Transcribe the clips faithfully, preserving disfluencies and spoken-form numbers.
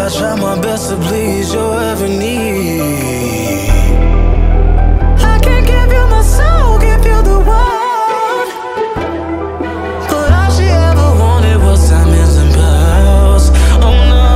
I try my best to please your every need. I can't give you my soul, give you the world, but all she ever wanted was diamonds and pearls. Oh no.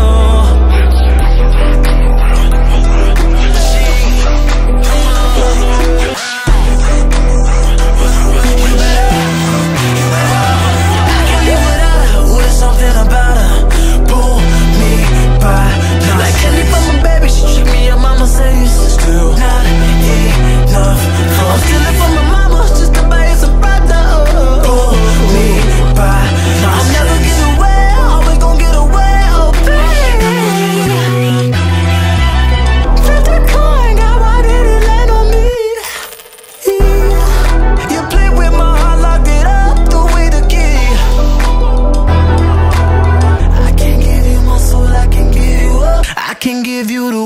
Can give you the